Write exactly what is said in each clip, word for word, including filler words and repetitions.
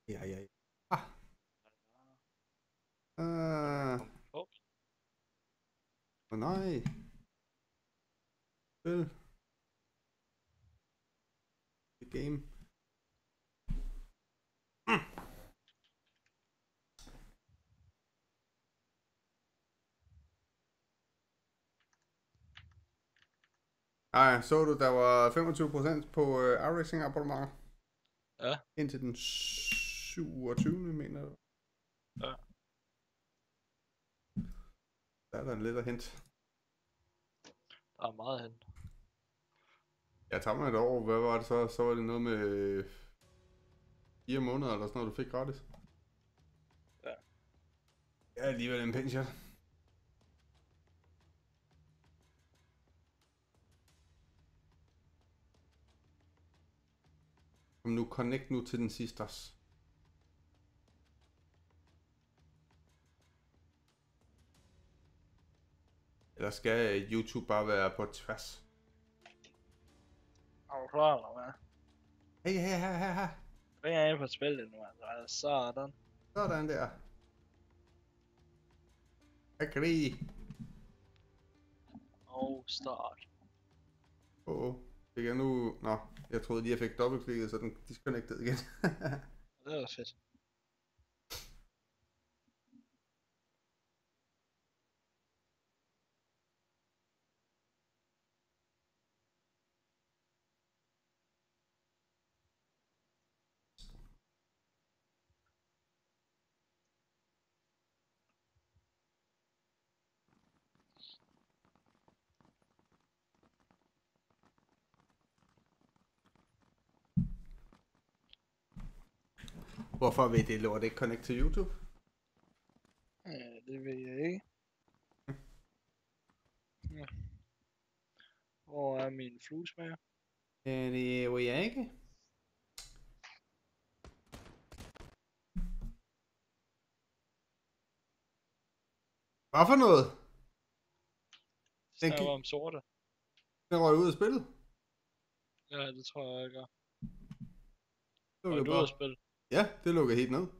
Ja, ja, ja. Ah. Uh. Åh, Oh, nej. Spil. The game. Mm. Ej, så du, der var femogtyve procent på uh, iRacing abonnementer ja, indtil den syvogtyvende mener jeg. ja. Der er der lidt at hente. Der er meget hen. Jeg tager mig et år. Hvad var det så? Så var det noget med fire måneder eller sådan noget, du fik gratis. Ja. Ja, alligevel en pæn shot. Kom nu, connect nu til den sidste også. Eller skal YouTube bare være på tværs? Er du klar, eller hvad? Hey, hey, hey, hey, hey. Jeg er inde på spillet nu, altså. Sådan. Sådan der. Agree. Og start. Åh, oh, fik jeg nu... Nå, jeg troede lige, jeg fik dobbeltklikket, så den disconnected igen. Det er da fedt. Hvorfor vil det lort ikke connect til YouTube? Ja, det ved jeg ikke. Ja. Hvor er min fluesmager? Ja, det ved jeg ikke. Hvad for noget? Det Den, snakker gik, om sorte. den røg ud af spillet. Ja, det tror jeg, jeg gør. Det Og lukkede du ud bare. at spille. Ja, det lukkede helt ned.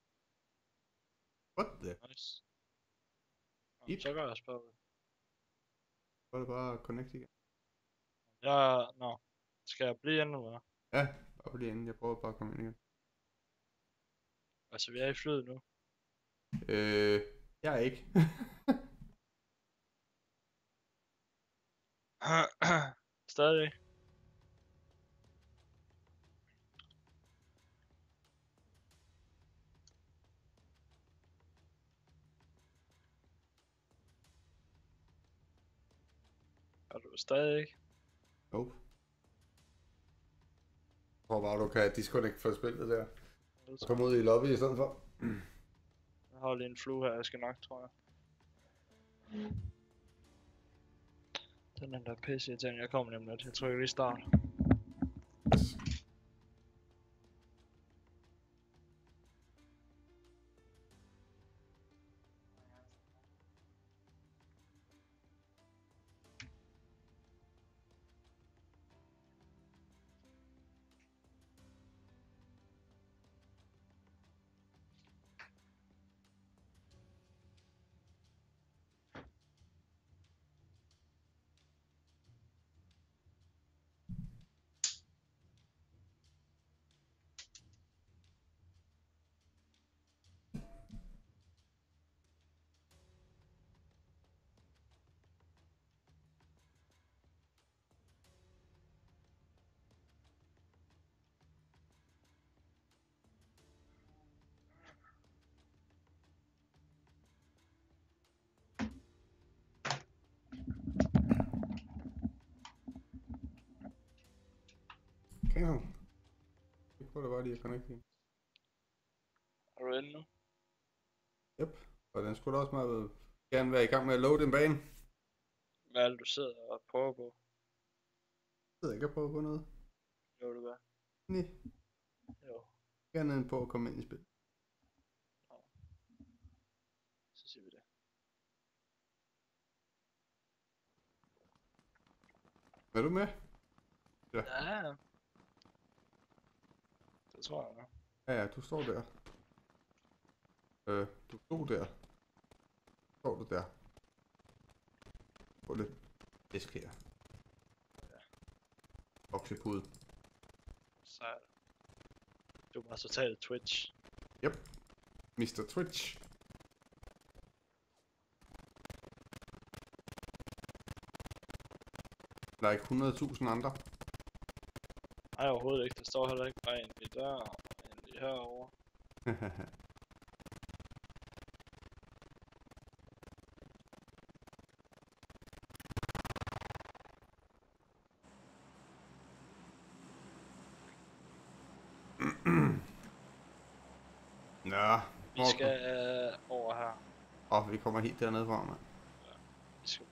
What the? Nice. Nå, Yep. så gør jeg spørge. Så er det bare connect igen. Ja, nå. Skal jeg blive endnu, eller? Ja, bare lige inden. Jeg prøver bare at komme ind igen. Altså, vi er i flyet nu. Øh, jeg er ikke. Stadig. Er du stadig ikke? Nope. Jeg tror bare, du kan disconnect fra spillet der. Og komme ud i lobby i stedet for. Jeg har lige en flue her, jeg skal nok, tror jeg. Den er der pisse irriterende. Jeg kommer nemlig lidt. Jeg trykker lige start. Yes. Cancel. Jeg prøver bare lige at connecte igen. Er du inde nu? Yep. Og den skulle da også meget gerne være i gang med at load en bane. Hvad er det, du sidder og prøver på? Jeg sidder ikke og prøver på noget. Jo, du gør. Nej. Jo. Gerne end på at komme ind i spil. Nå. Så siger vi det. Er du med? Ja. Det tror jeg nok. Ja, ja, du står der. Øh, du stod der. Står du der. Få lidt fisk her. Oksepude. Sejt. Du er bare totalt Twitch. Yep. mister Twitch. Der er ikke hundrede tusind andre. Nej, overhovedet ikke. Der står heller ikke bare en lige der, og en lige herovre. Nå, Vi skal øh, over her. Åh, oh, vi kommer helt dernede fra, mand. Vi skal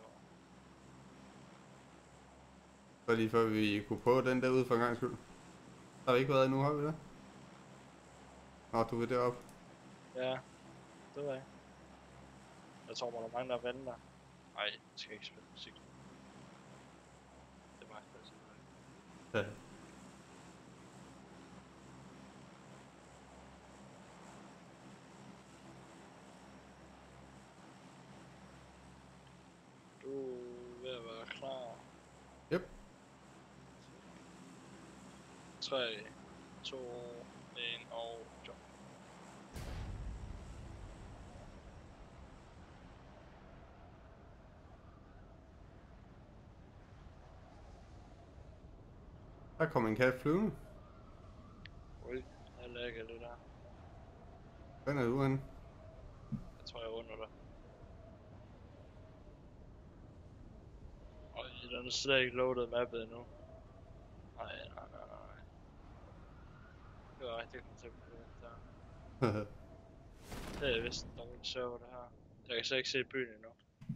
Så lige før vi kunne prøve den der ude for en gang skyld. Har vi ikke været endnu, har vi det? Nå, du vil derop. Ja, det ved jeg. Jeg tror, der er mange, der venter. Ej, jeg skal ikke spille musik. Det er mig, der siger Ja. Du er ved at være klar. Yep. tre, to, en og jump. Der kom en kat flyvende. Ui, jeg lægger det der. Hvor er du henne? Jeg tror, jeg er under dig. Øj, den er slet ikke loaded mappet endnu. Nej, nej, nej, nej. Det var rigtig konceptet der. Det er vist en dårlig server, det her. Jeg kan slet ikke se byen endnu.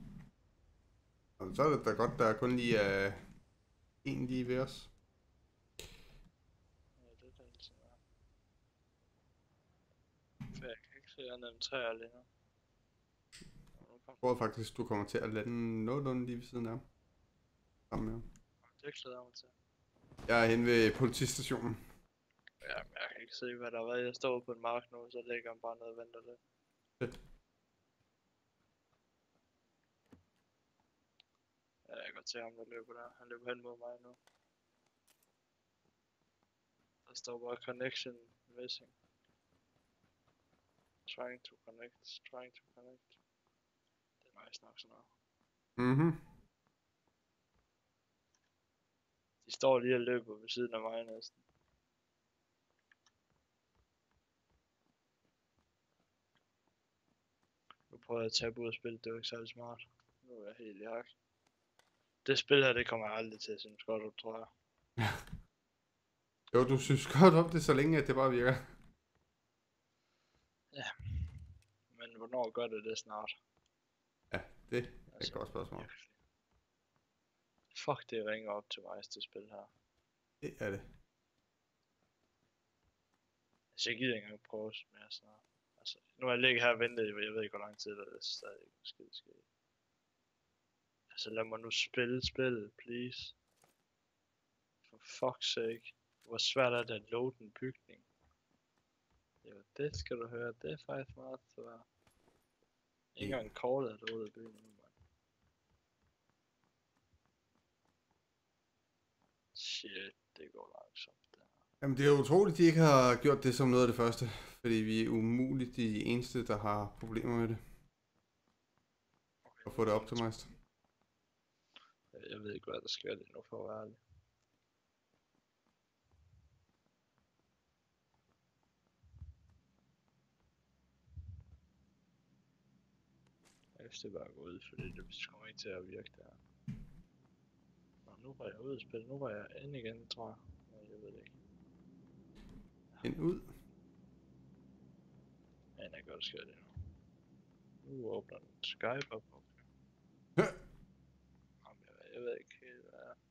Og så er det da godt, der er kun lige uh, en lige ved os. Ja, det er den sådan her. For jeg kan ikke se andet end træer lige nu. Jeg tror faktisk, du kommer til at lande nogenlunde lige ved siden af. Sammen med. Det glæder jeg mig til. Jeg er henne ved politistationen. Ja, men jeg kan ikke se, hvad der er. Jeg står på en mark nu, så ligger han bare ned og venter lidt. Fedt. Ja, jeg kan godt se ham, der løber der. Han løber hen mod mig nu. Der står bare connection missing. Trying to connect, trying to connect. Det er nice nok sådan noget. Mhm. De står lige og løber ved siden af mig næsten. Nu prøver jeg at tabe ud af spillet, det er jo ikke særlig smart. Nu er jeg helt i hak. Det spil her, det kommer jeg aldrig til at synes godt op, tror jeg. Jo, du synes godt om det, så længe at det bare virker. Ja. Men hvornår gør det det snart? Ja, det er Altså, et godt spørgsmål. virkelig. Fuck, det ringer op til mig, det spil her. Det er det. Altså, jeg gider ikke engang prøve mere snart. Altså, nu har jeg ligget her og ventet, jeg ved ikke hvor lang tid, der er stadig ikke skid ske. Altså, lad mig nu spille spillet, please. For fuck's sake. Hvor svært er det at load en bygning? Jo, det skal du høre, det er faktisk meget svært. Ikke engang callet er loadet bygningen, mand. Shit, det går langsomt der. Jamen det er utroligt, de ikke har gjort det som noget af det første. Fordi vi er umuligt de eneste, der har problemer med det. Okay, At få det optimized. jeg ved ikke, hvad der sker lige nu, for at være ærlig. Jeg synes, det bare gå ud, fordi det kommer ikke til at virke der. Nå, nu var jeg ude at spille. Nu var jeg inde igen, tror jeg. Nej, jeg ved det ikke. Ind ud. Ja, jeg gør det sker det nu. Nu åbner den Skype op. Okay. Jamen, jeg, jeg ved ikke helt, hvad er.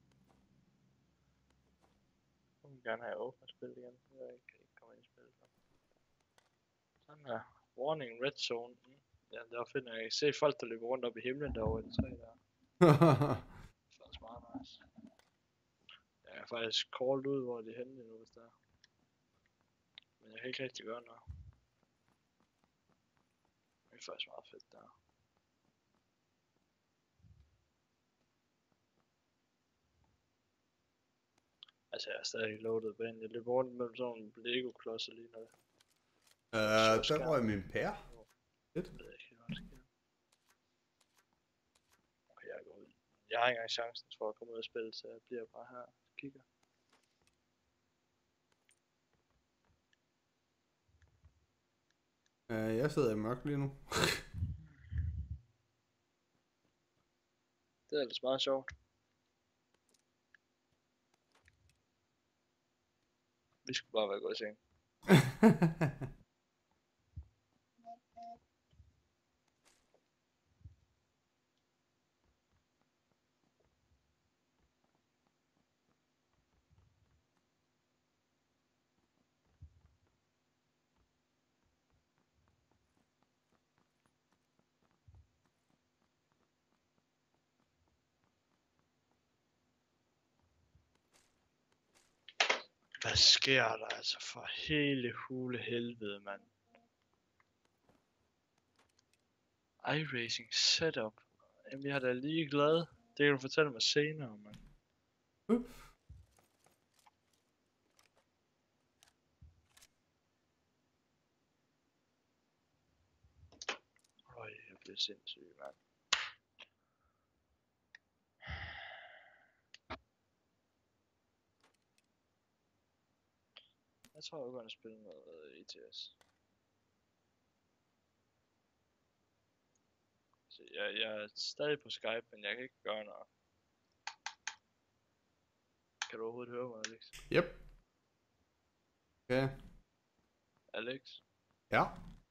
Jeg vil gerne have åbnet spillet igen. Jeg ved ikke, kan ikke komme ind i spillet. Sådan her. Warning, red zone. Mm. Ja, der finder jeg. Se folk, der løber rundt op i himlen derovre i det træ der. Det er faktisk meget nice. Jeg er faktisk called ud, hvor de er henne nu, hvis der er. Men jeg kan ikke rigtig gøre noget. Det er faktisk meget fedt der. Altså jeg er stadig loadet banen. Jeg løber rundt mellem sådan nogle Lego-klodser lige nu. Øh, der røg min pære. Lidt. Jeg ved ikke, hvad der sker. Okay, jeg går ud. Jeg har ikke engang chancen for at komme ud og spille, så jeg bliver bare her og kigger. Øh, jeg sidder i mørk lige nu. Det er ellers meget sjovt. Vi skulle bare være gået i seng. Hvad sker der altså for hele hule helvede, mand? iRacing setup. Jamen jeg er da lige glad. Det kan du fortælle mig senere, mand. Uh. Øj, jeg bliver sindssyg, mand. Jeg tror, jeg går ind og spille noget E T S. Så jeg, jeg er stadig på Skype, men jeg kan ikke gøre noget. Kan du overhovedet høre mig, Alex? Yep. Okay. Alex? Ja.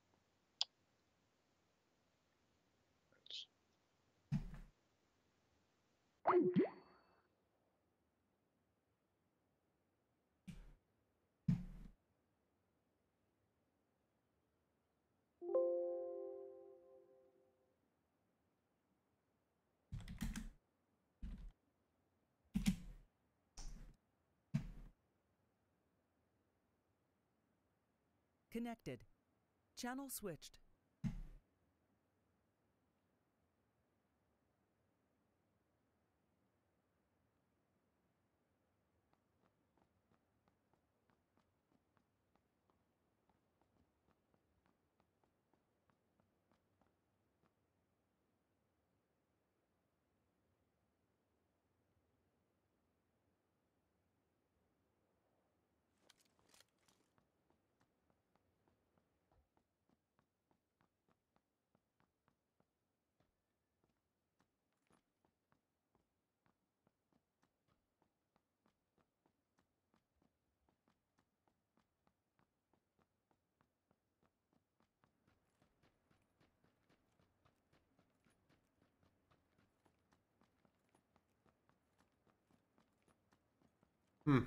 Connected. Channel switched. Hmm.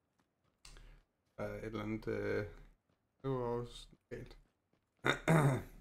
Der er et eller andet... Øh... Det var også galt.